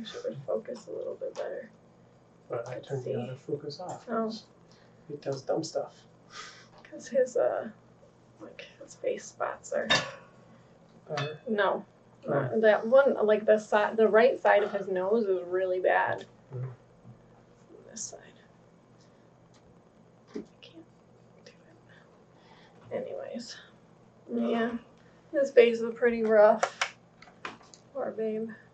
wish it would focus a little bit better. But I turned the autofocus off. Oh. It does dumb stuff. Because his, like, his face spots are... No. That one, like, the right side of his nose is really bad. This side. I can't do it. Anyways. Yeah. His face is pretty rough. Poor babe.